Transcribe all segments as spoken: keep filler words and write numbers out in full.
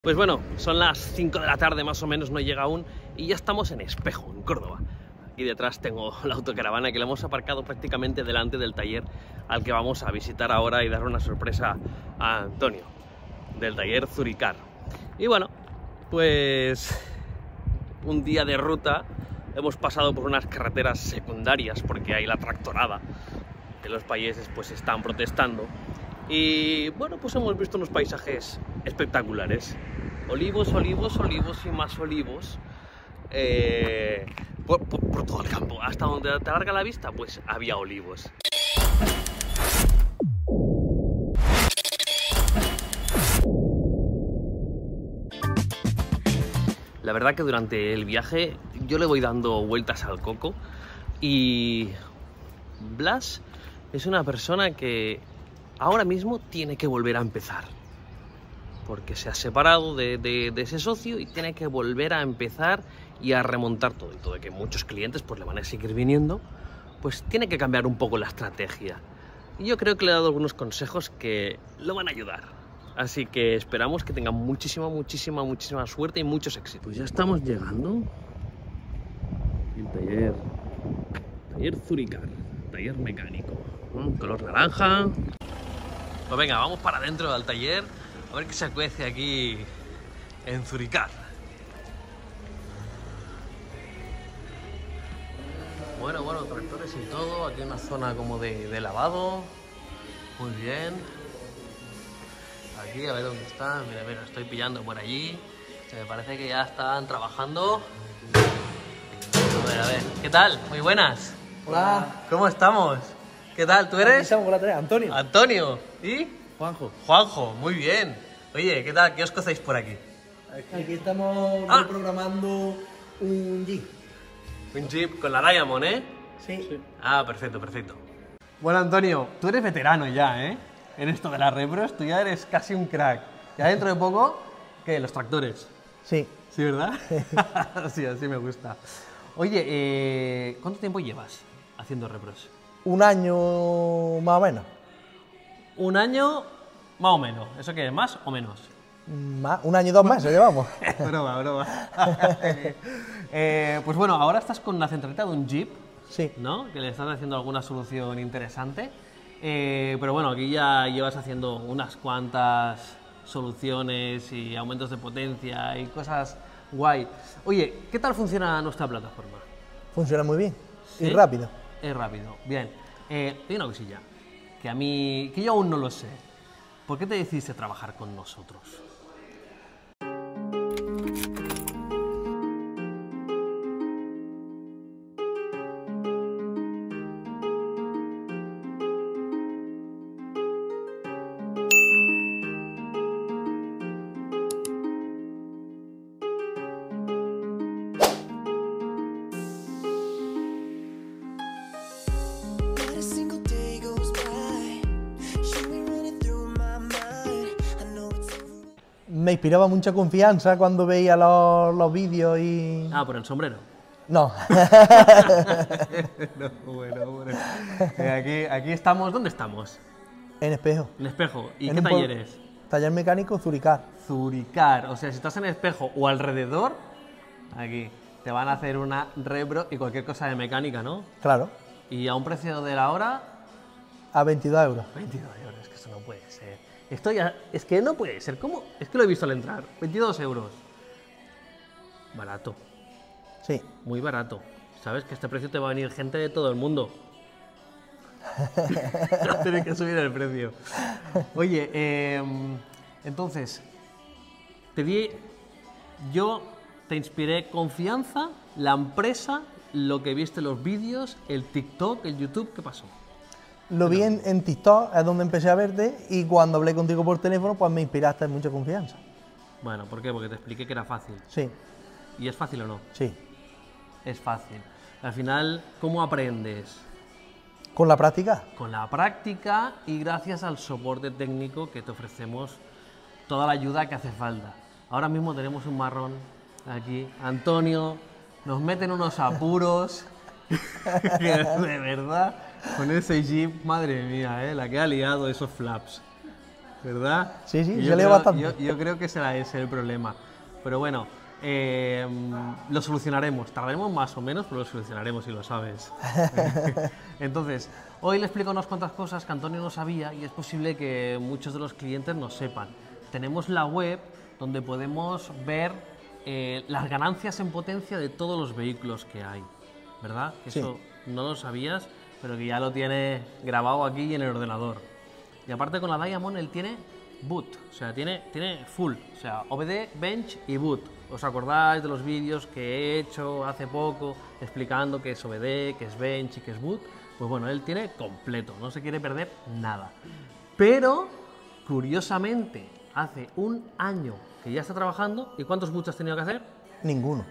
Pues bueno, son las cinco de la tarde más o menos, no llega aún, y ya estamos en Espejo, en Córdoba. Aquí detrás tengo la autocaravana que la hemos aparcado prácticamente delante del taller al que vamos a visitar ahora y dar una sorpresa a Antonio, del taller Zuricar. Y bueno, pues un día de ruta, hemos pasado por unas carreteras secundarias porque hay la tractorada, que los países pues están protestando. Y bueno, pues hemos visto unos paisajes espectaculares. Olivos, olivos, olivos y más olivos. Eh, por, por, por todo el campo. Hasta donde te alarga la vista, pues había olivos. La verdad que durante el viaje yo le voy dando vueltas al coco. Y Blas es una persona que ahora mismo tiene que volver a empezar, porque se ha separado de, de, de ese socio y tiene que volver a empezar y a remontar todo. Y todo, de que muchos clientes pues le van a seguir viniendo, pues tiene que cambiar un poco la estrategia. Y yo creo que le he dado algunos consejos que lo van a ayudar. Así que esperamos que tenga muchísima, muchísima, muchísima suerte y muchos éxitos. Pues ya estamos llegando. El taller, taller Zuricar, taller mecánico, ¿no? Color naranja. Pues venga, vamos para adentro del taller a ver qué se cuece aquí en Zuricar. Bueno, bueno, tractores y todo. Aquí una zona como de, de lavado. Muy bien. Aquí, a ver dónde está. Mira, mira, estoy pillando por allí. Me parece que ya están trabajando. A ver, a ver. ¿Qué tal? Muy buenas. Hola. ¿Cómo estamos? ¿Qué tal? ¿Tú eres? Aquí estamos con la tarea. Antonio. Antonio. ¿Y? Juanjo. Juanjo, muy bien. Oye, ¿qué tal? ¿Qué os cocéis por aquí? Aquí estamos Ah. reprogramando un Jeep. Un Jeep con la Diamond, ¿eh? Sí. sí. Ah, perfecto, perfecto. Bueno, Antonio, tú eres veterano ya, ¿eh? En esto de las repros, tú ya eres casi un crack. Ya dentro de poco, ¿qué? Los tractores. Sí. ¿Sí, verdad? Sí, así me gusta. Oye, eh, ¿cuánto tiempo llevas haciendo repros? Un año más o menos. Un año, más o menos. ¿Eso qué es? ¿Más o menos? Más, un año y dos meses llevamos. Broma, broma. eh, pues bueno, ahora estás con la centralita de un Jeep, Sí. ¿no? Que le estás haciendo alguna solución interesante. Eh, pero bueno, aquí ya llevas haciendo unas cuantas soluciones y aumentos de potencia y cosas guay. Oye, ¿qué tal funciona nuestra plataforma? Funciona muy bien. ¿Sí? Y rápido. Es rápido. Bien. Eh, hay una cosilla que a mí, que yo aún no lo sé. ¿Por qué te decidiste trabajar con nosotros? Me inspiraba mucha confianza cuando veía los, los vídeos y... Ah, por el sombrero. No. No, bueno, bueno. Eh, aquí, aquí estamos, ¿dónde estamos? En Espejo. En Espejo. ¿Y En qué un taller pueblo- es? Taller mecánico Zuricar. Zuricar. O sea, si estás en Espejo o alrededor, aquí, te van a hacer una repro y cualquier cosa de mecánica, ¿no? Claro. Y a un precio de la hora, A veintidós euros. veintidós euros, que eso no puede ser. Esto ya, es que no puede ser. ¿Cómo? Es que lo he visto al entrar. veintidós euros. Barato. Sí. Muy barato. Sabes que a este precio te va a venir gente de todo el mundo. Tienes que subir el precio. Oye, eh, entonces, te di, yo te inspiré confianza, la empresa, lo que viste los vídeos, el TikTok, el YouTube, ¿qué pasó? Lo vi en, en TikTok, es donde empecé a verte, y cuando hablé contigo por teléfono, pues me inspiraste en mucha confianza. Bueno, ¿por qué? Porque te expliqué que era fácil. Sí, ¿Y es fácil o no? sí. Es fácil. Al final, ¿cómo aprendes? Con la práctica. Con la práctica y gracias al soporte técnico que te ofrecemos toda la ayuda que hace falta. Ahora mismo tenemos un marrón aquí. Antonio nos mete en unos apuros. Que de verdad, con ese Jeep, madre mía, ¿eh? La que ha liado esos flaps. ¿verdad? Sí, sí, Y se yo lee creo- bastante. Yo, yo creo que será ese el problema. Pero bueno, eh, lo solucionaremos. Tardaremos más o menos, pero lo solucionaremos si lo sabes. Entonces, hoy le explico unas cuantas cosas que Antonio no sabía y es posible que muchos de los clientes no sepan. Tenemos la web donde podemos ver eh, las ganancias en potencia de todos los vehículos que hay, ¿verdad? Sí. Eso no lo sabías, pero que ya lo tiene grabado aquí en el ordenador. Y aparte con la Diamond él tiene boot, o sea, tiene, tiene full, o sea, O B D, bench y boot. ¿Os acordáis de los vídeos que he hecho hace poco explicando qué es O B D, qué es bench y qué es boot? Pues bueno, él tiene completo, no se quiere perder nada. Pero, curiosamente, hace un año que ya está trabajando, ¿y cuántos boots has tenido que hacer? Ninguno.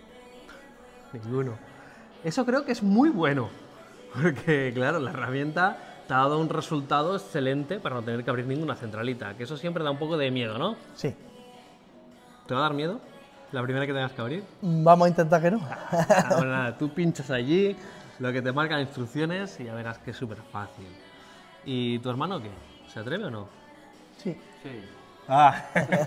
Ninguno. Eso creo que es muy bueno, porque claro, la herramienta te ha dado un resultado excelente para no tener que abrir ninguna centralita, que eso siempre da un poco de miedo, ¿no? Sí. ¿Te va a dar miedo la primera que tengas que abrir? Vamos a intentar que no. Ah, bueno, nada, tú pinchas allí, lo que te marcan instrucciones y ya verás que es súper fácil. ¿Y tu hermano qué? ¿Se atreve o no? Sí. Sí. Ah,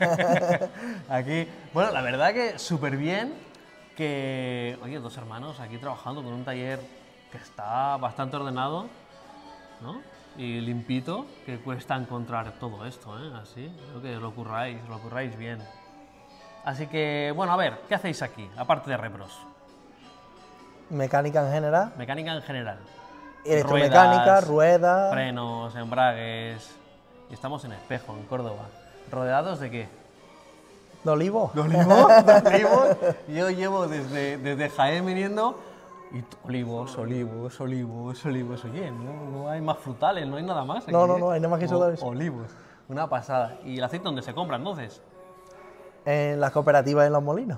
aquí, bueno, la verdad que súper bien que, oye, dos hermanos aquí trabajando con un taller que está bastante ordenado, ¿no? Y limpito, que cuesta encontrar todo esto, ¿eh? Así, creo que lo curráis, lo curráis bien. Así que, bueno, a ver, ¿qué hacéis aquí, aparte de repros? Mecánica en general, Mecánica en general. electromecánica, ruedas, Frenos, embragues. Y estamos en Espejo, en Córdoba. ¿Rodeados de qué? de olivo. ¿De olivos? ¿De olivos? Yo llevo desde, desde Jaén viniendo y t- olivos, olivos, olivos, olivos. Oye, no, no hay más frutales, no hay nada más aquí, No, no, ¿eh? no, hay nada más que eso O- de eso. Olivos, una pasada. ¿Y el aceite dónde se compra entonces? En las cooperativas en los molinos.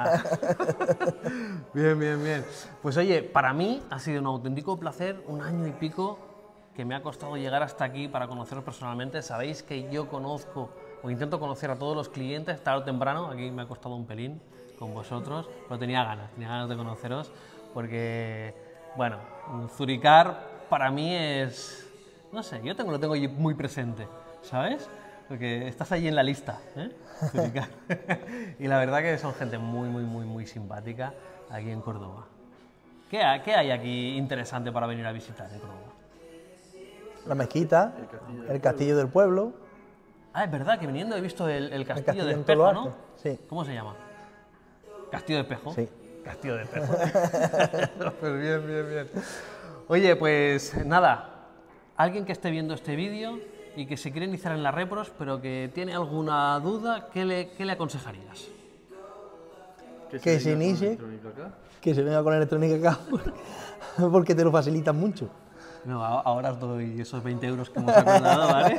Bien, bien, bien. Pues oye, para mí ha sido un auténtico placer, un año y pico que me ha costado llegar hasta aquí para conoceros personalmente. Sabéis que yo conozco o intento conocer a todos los clientes tarde o temprano. Aquí me ha costado un pelín con vosotros, pero tenía ganas, tenía ganas de conoceros porque, bueno, Zuricar para mí es, no sé, yo tengo, lo tengo allí muy presente, ¿sabes? Porque estás allí en la lista, ¿eh? Zuricar. Y la verdad que son gente muy, muy, muy, muy simpática aquí en Córdoba. ¿Qué hay, qué hay aquí interesante para venir a visitar en Córdoba? La mezquita, el castillo del pueblo, Ah, es verdad que viniendo he visto el, el castillo, castillo de en Espejo, todo lo ¿no? alto, sí. ¿Cómo se llama? ¿Castillo de Espejo? Sí. Castillo de Espejo. Pues bien, bien, bien. Oye, pues nada, alguien que esté viendo este vídeo y que se quiere iniciar en la repros, pero que tiene alguna duda, ¿qué le, qué le aconsejarías? que se inicie, que se venga con electrónica acá, porque te lo facilitan mucho. No, a- ahora os doy esos veinte euros que hemos acordado, ¿vale?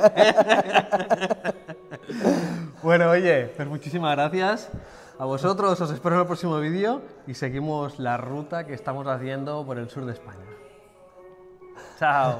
Bueno, oye, pues muchísimas gracias a vosotros, os espero en el próximo vídeo y seguimos la ruta que estamos haciendo por el sur de España. Chao.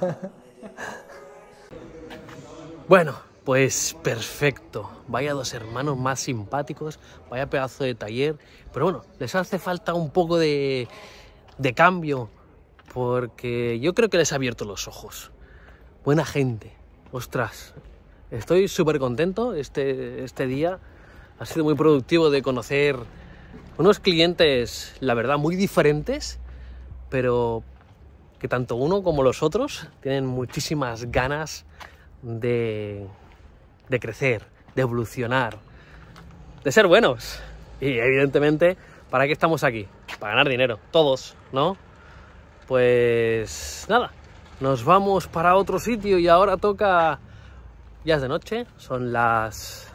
Bueno, pues perfecto. Vaya dos hermanos más simpáticos, vaya pedazo de taller. Pero bueno, les hace falta un poco de, de cambio, porque yo creo que les ha abierto los ojos. Buena gente, ostras. Estoy súper contento este, este día. Ha sido muy productivo de conocer unos clientes, la verdad, muy diferentes, pero que tanto uno como los otros tienen muchísimas ganas de, de crecer, de evolucionar, de ser buenos. Y evidentemente, ¿para qué estamos aquí? Para ganar dinero, todos, ¿no? Pues nada, nos vamos para otro sitio y ahora toca... Ya es de noche, son las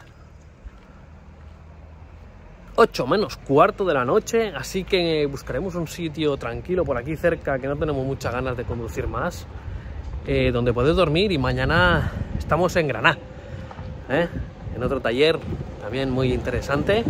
ocho menos cuarto de la noche, así que buscaremos un sitio tranquilo por aquí cerca, que no tenemos muchas ganas de conducir más, eh, donde poder dormir, y mañana estamos en Granada, ¿eh? En otro taller también muy interesante.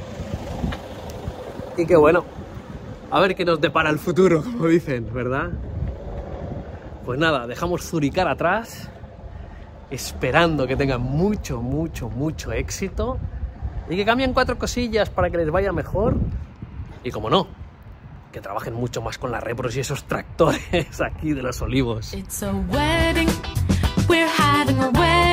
Y que bueno, a ver qué nos depara el futuro, como dicen, ¿verdad? Pues nada, dejamos Zuricar atrás, esperando que tengan mucho, mucho, mucho éxito y que cambien cuatro cosillas para que les vaya mejor. Y como no, que trabajen mucho más con las repros y esos tractores aquí de los olivos. It's a wedding, we're having a wedding.